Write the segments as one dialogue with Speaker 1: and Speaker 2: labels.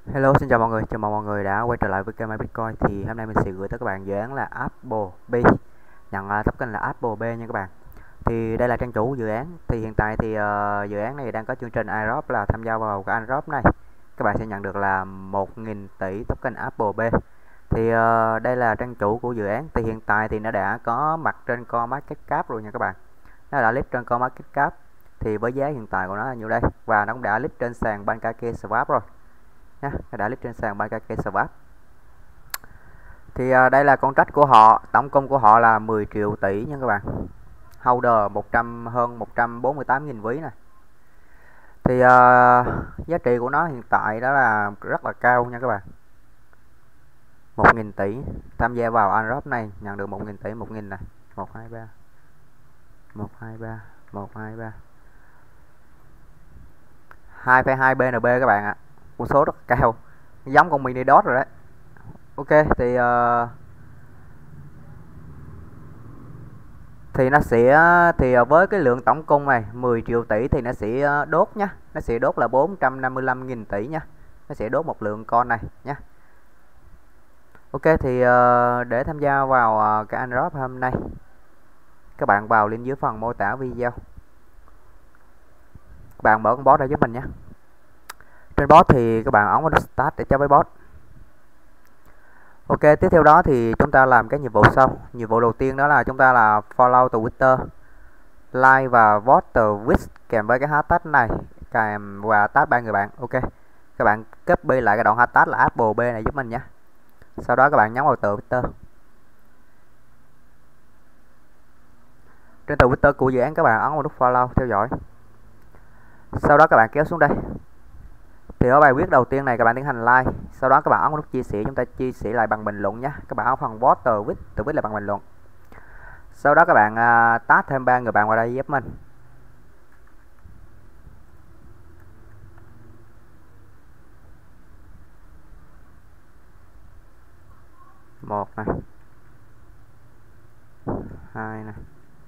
Speaker 1: Hello, xin chào mọi người, chào mừng mọi người đã quay trở lại với kênh MyBitcoin. Thì hôm nay mình sẽ gửi tới các bạn dự án là Applebee, nhận token là Applebee nha các bạn. Thì đây là trang chủ dự án. Thì hiện tại thì dự án này đang có chương trình airdrop, là tham gia vào cái airdrop này các bạn sẽ nhận được là 1.000 tỷ token Applebee. Thì đây là trang chủ của dự án. Thì hiện tại thì nó đã có mặt trên CoinMarketCap rồi nha các bạn. Nó đã list trên CoinMarketCap. Thì với giá hiện tại của nó là nhiêu đây, và nó cũng đã list trên sàn PancakeSwap rồi nha, đã list trên sàn PancakeSwap. Thì đây là contract của họ, tổng cung của họ là 10 triệu tỷ nha các bạn. Holder hơn 148.000 ví này. Thì giá trị của nó hiện tại đó là rất là cao nha các bạn. 1.000 tỷ tham gia vào airdrop này nhận được 1.000 tỷ, 1.000 này, 123 123 123 2,2 BNB các bạn ạ. Con số rất cao, giống con mini dot rồi đấy. Ok, thì nó sẽ với cái lượng tổng cung này 10 triệu tỷ thì nó sẽ đốt nhá, nó sẽ đốt là 455.000 tỷ nha, nó sẽ đốt một lượng con này nhá. Ok, thì để tham gia vào cái airdrop hôm nay, các bạn vào link dưới phần mô tả video, các bạn mở con bot ra giúp mình nhé. Trên bot thì các bạn ấn vào nút start để chơi với bot. Ok, tiếp theo đó thì chúng ta làm cái nhiệm vụ sau. Nhiệm vụ đầu tiên đó là chúng ta là follow Twitter, like và vote with kèm với cái hashtag này, kèm và tag 3 người bạn. Ok, các bạn copy lại cái đoạn hashtag là Appleb này giúp mình nhé. Sau đó các bạn nhấn vào Twitter. Trên Twitter của dự án các bạn ấn vào nút follow theo dõi. Sau đó các bạn kéo xuống đây. Thì ở bài viết đầu tiên này các bạn tiến hành like, sau đó các bạn ấn vào nút chia sẻ, chúng ta chia sẻ lại bằng bình luận nhé. Các bạn ấn phần vote with là bằng bình luận. Sau đó các bạn tag thêm 3 người bạn vào đây giúp mình. Một này, 2 này.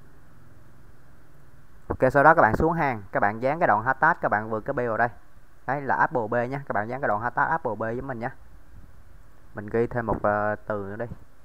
Speaker 1: Ok, sau đó các bạn xuống hàng, các bạn dán cái đoạn hashtag các bạn vừa copy vào đây. Đấy là Applebee nhé, các bạn dán cái đoạn hashtag Applebee với mình nhé. Mình ghi thêm một từ nữa đi.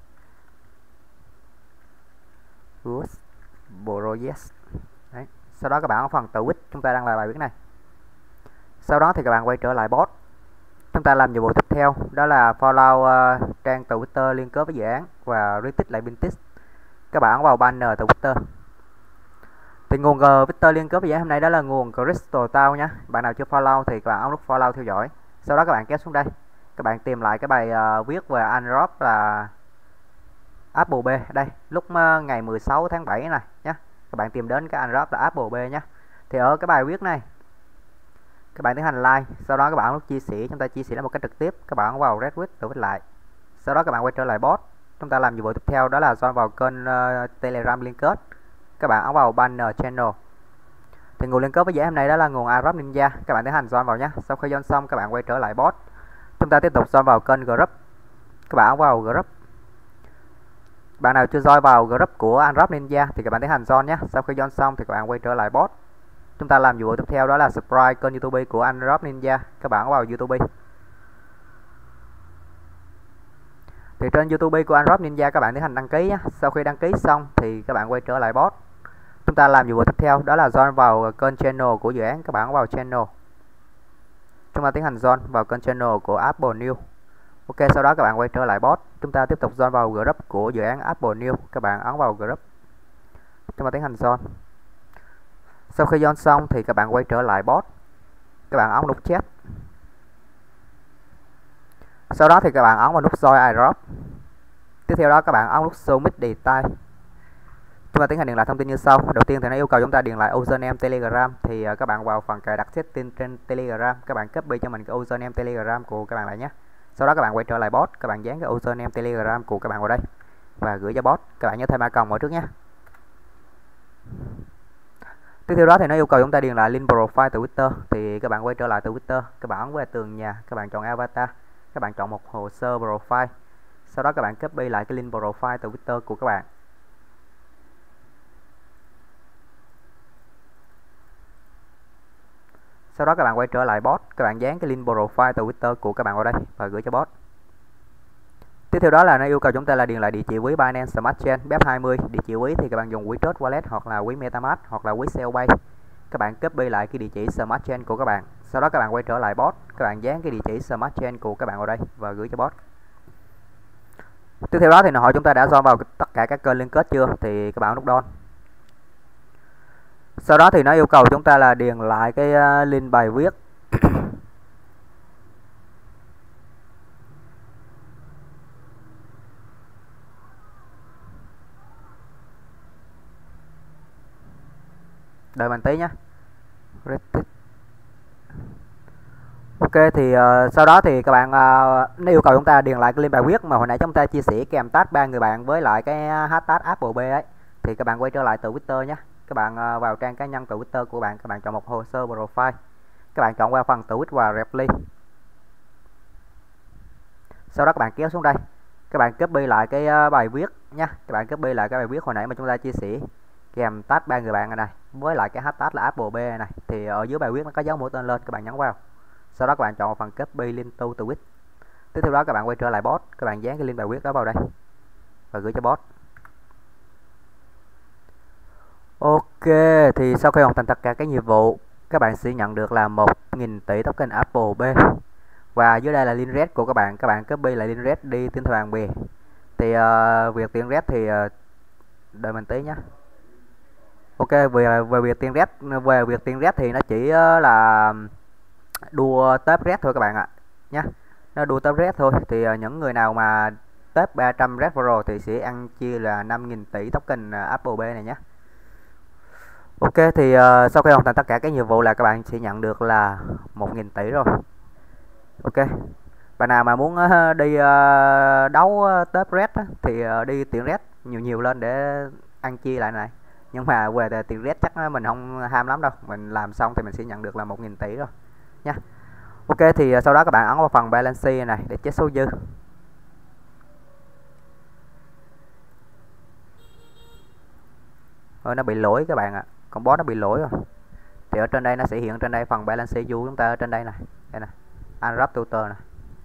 Speaker 1: Good project. Đấy. Sau đó các bạn ở phần tweet, chúng ta đăng lại bài viết này. Sau đó thì các bạn quay trở lại bot. Chúng ta làm nhiệm vụ tiếp theo đó là follow trang Twitter liên kết với dự án và retweet lại pin text. Các bạn ấn vào banner Twitter. Thì nguồn Twitter liên kết với dự án hôm nay đó là nguồn Crystal Town nhé. Bạn nào chưa follow thì các bạn ấn nút follow theo dõi. Sau đó các bạn kéo xuống đây, các bạn tìm lại cái bài viết về airdrop là Applebee đây, lúc ngày 16 tháng 7 này nhé. Các bạn tìm đến cái airdrop là Applebee nhé. Thì ở cái bài viết này các bạn tiến hành like, sau đó các bạn nút chia sẻ, chúng ta chia sẻ một cách trực tiếp, các bạn vào retweet rồi viết lại. Sau đó các bạn quay trở lại bot, chúng ta làm nhiệm vụ tiếp theo đó là join vào kênh Telegram liên kết. Các bạn ấn vào banner channel. Thì nguồn liên kết với dự án hôm nay đó là nguồn airdrop ninja, các bạn tiến hành join vào nhé. Sau khi join xong các bạn quay trở lại bot, chúng ta tiếp tục join vào kênh group. Các bạn ấn vào group. Bạn nào chưa join vào group của airdrop ninja thì các bạn tiến hành join nhé. Sau khi join xong thì các bạn quay trở lại bot, chúng ta làm nhiệm vụ tiếp theo đó là subscribe kênh YouTube của airdrop ninja. Các bạn vào YouTube. Thì trên YouTube của airdrop ninja các bạn tiến hành đăng ký nhé. Sau khi đăng ký xong thì các bạn quay trở lại bot, chúng ta làm nhiệm vụ tiếp theo đó là join vào kênh channel của dự án. Các bạn vào channel, chúng ta tiến hành join vào kênh channel của Apple News. Ok, sau đó các bạn quay trở lại bot, chúng ta tiếp tục join vào group của dự án Apple News. Các bạn ấn vào group, chúng ta tiến hành join. Sau khi join xong thì các bạn quay trở lại bot, các bạn ấn nút chat. Sau đó thì các bạn ấn vào nút join airdrop. Tiếp theo đó các bạn ấn nút submit detail. Chúng ta tiến hành điền lại thông tin như sau. Đầu tiên thì nó yêu cầu chúng ta điền lại username Telegram. Thì các bạn vào phần cài đặt setting trên Telegram, các bạn copy cho mình cái username Telegram của các bạn lại nhé. Sau đó các bạn quay trở lại bot, các bạn dán cái username Telegram của các bạn vào đây và gửi cho bot. Các bạn nhớ thêm icon vào trước nhé. Tiếp theo đó thì nó yêu cầu chúng ta điền lại link profile từ Twitter. Thì các bạn quay trở lại từ Twitter, các bạn ấn về tường nhà, các bạn chọn avatar, các bạn chọn một hồ sơ profile. Sau đó các bạn copy lại cái link profile từ Twitter của các bạn. Sau đó các bạn quay trở lại bot, các bạn dán cái link profile Twitter của các bạn vào đây và gửi cho bot. Tiếp theo đó là nó yêu cầu chúng ta là điền lại địa chỉ ví Binance Smart Chain BEP20. Địa chỉ ví thì các bạn dùng ví Trust Wallet hoặc là ví MetaMask hoặc là ví Cellpay. Các bạn copy lại cái địa chỉ Smart Chain của các bạn. Sau đó các bạn quay trở lại bot, các bạn dán cái địa chỉ Smart Chain của các bạn vào đây và gửi cho bot. Tiếp theo đó thì nó hỏi chúng ta đã join vào tất cả các kênh liên kết chưa, thì các bạn nút done. Sau đó thì nó yêu cầu chúng ta là điền lại cái link bài viết. Đợi mình tí nhé. Ok thì sau đó thì các bạn nó yêu cầu chúng ta điền lại cái link bài viết mà hồi nãy chúng ta chia sẻ kèm tag 3 người bạn với lại cái hashtag Apple B ấy. Thì các bạn quay trở lại từ Twitter nhé. Các bạn vào trang cá nhân từ Twitter của bạn, các bạn chọn một hồ sơ profile. Các bạn chọn qua phần tweet và reply. Sau đó các bạn kéo xuống đây. Các bạn copy lại cái bài viết nha. Các bạn copy lại cái bài viết hồi nãy mà chúng ta chia sẻ kèm tag 3 người bạn này với lại cái hashtag là Apple B này. Thì ở dưới bài viết nó có dấu mũi tên lên, các bạn nhấn vào. Sau đó các bạn chọn một phần copy link to tweet. Tiếp theo đó các bạn quay trở lại bot, các bạn dán cái link bài viết đó vào đây và gửi cho bot. Ok, thì sau khi hoàn thành tất cả các nhiệm vụ, các bạn sẽ nhận được là 1.000 tỷ token Apple B. Và dưới đây là link red của các bạn copy lại link red đi tiến thoại bạn bè. Thì việc tiền red thì đợi mình tí nhé. Ok, về việc tiền red thì nó chỉ là đua top red thôi các bạn ạ nhé. Nó đua top red thôi. Thì những người nào mà top 300 red pro thì sẽ ăn chia là 5.000 tỷ token Apple B này nhé. Ok thì sau khi hoàn thành tất cả các nhiệm vụ là các bạn sẽ nhận được là 1.000 tỷ rồi. Ok, bạn nào mà muốn đi đấu top red thì đi tiền red nhiều lên để ăn chia lại này. Nhưng mà về tiền red chắc mình không ham lắm đâu, mình làm xong thì mình sẽ nhận được là 1.000 tỷ rồi nha. Ok thì sau đó các bạn ấn vào phần balance này để check số dư. Nó bị lỗi các bạn ạ. Con bot nó bị lỗi rồi. Thì ở trên đây nó sẽ hiện trên đây phần balance view chúng ta ở trên đây này. Đây nè. Unwrap tutor này.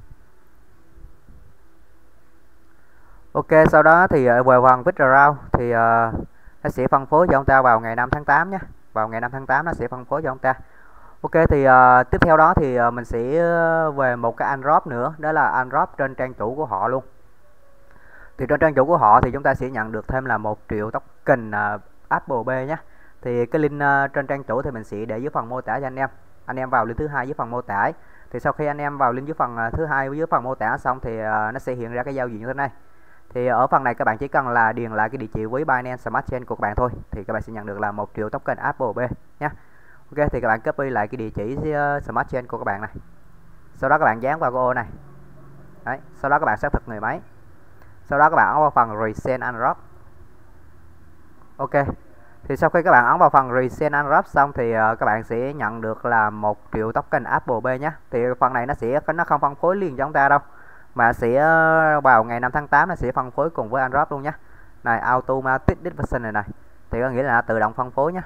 Speaker 1: Ok, sau đó thì về phần withdrawal thì nó sẽ phân phối cho ông ta vào ngày 5 tháng 8 nhé. Vào ngày 5 tháng 8 nó sẽ phân phối cho ông ta. Ok thì tiếp theo đó thì mình sẽ về một cái unwrap nữa, đó là unwrap trên trang chủ của họ luôn. Thì trên trang chủ của họ thì chúng ta sẽ nhận được thêm là 1 triệu token Apple B nhé. Thì cái link trên trang chủ thì mình sẽ để dưới phần mô tả cho anh em. Anh em vào link thứ hai dưới phần mô tả. Thì sau khi anh em vào link dưới phần thứ hai dưới phần mô tả xong thì nó sẽ hiện ra cái giao diện như thế này. Thì ở phần này các bạn chỉ cần là điền lại cái địa chỉ với Binance Smart Chain của các bạn thôi thì các bạn sẽ nhận được là 1 triệu token Apple B nhé. Ok thì các bạn copy lại cái địa chỉ Smart Chain của các bạn này. Sau đó các bạn dán vào cái ô này. Đấy, sau đó các bạn xác thực người máy. Sau đó các bạn ấn vào phần Resend Unwrap. Ok. Thì sau khi các bạn ấn vào phần Resend Unwrap xong thì các bạn sẽ nhận được là 1 triệu token Apple B nhé. Thì phần này nó không phân phối liền cho chúng ta đâu, mà sẽ vào ngày 5 tháng 8 nó sẽ phân phối cùng với Unwrap luôn nhé. Này automatic distribution này thì có nghĩa là tự động phân phối nhé.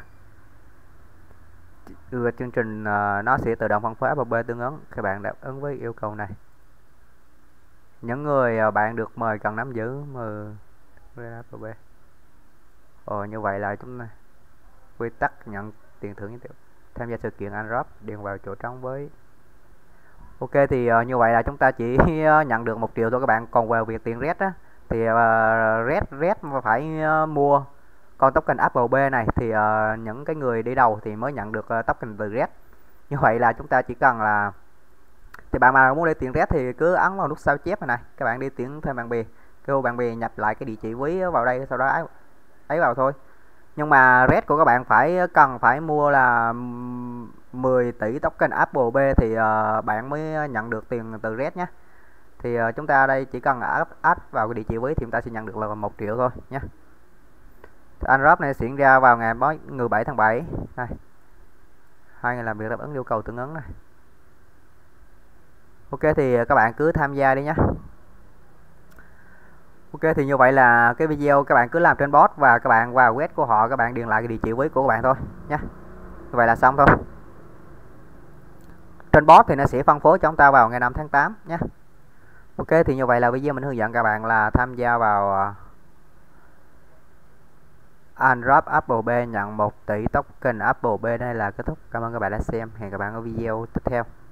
Speaker 1: Chương trình nó sẽ tự động phân phối Apple B tương ứng. Các bạn đáp ứng với yêu cầu này. Những người bạn được mời cần nắm giữ Apple B. Như vậy là chúng ta quy tắc nhận tiền thưởng tham gia sự kiện Unwrap điền vào chỗ trống với. Ok thì như vậy là chúng ta chỉ nhận được 1 triệu thôi các bạn. Còn về việc tiền red á thì red phải mua con token Apple B này thì những cái người đi đầu thì mới nhận được token từ red. Như vậy là chúng ta chỉ cần là thì bạn mà muốn đi tiền red thì cứ ấn vào nút sao chép này, các bạn đi tuyển thêm bạn bè, kêu bạn bè nhập lại cái địa chỉ ví vào đây, sau đó ấy vào thôi. Nhưng mà red của các bạn cần phải mua là 10 tỷ token Apple B thì bạn mới nhận được tiền từ red nhé. Thì chúng ta đây chỉ cần add vào cái địa chỉ ví thì chúng ta sẽ nhận được là 1 triệu thôi nhé. Unwrap này diễn ra vào ngày 7 tháng 7 này. 2 ngày làm việc đáp ứng yêu cầu tương ứng này. Ok thì các bạn cứ tham gia đi nhé. Ok thì như vậy là cái video các bạn cứ làm trên bot và các bạn vào web của họ, các bạn điền lại cái địa chỉ ví của các bạn thôi nhé. Như vậy là xong thôi. trên bot thì nó sẽ phân phối cho chúng ta vào ngày 5 tháng 8 nhé. Ok, thì như vậy là video mình hướng dẫn các bạn là tham gia vào Unwrap Apple Pay nhận 1 tỷ token Apple Pay. Đây là kết thúc. Cảm ơn các bạn đã xem. Hẹn các bạn ở video tiếp theo.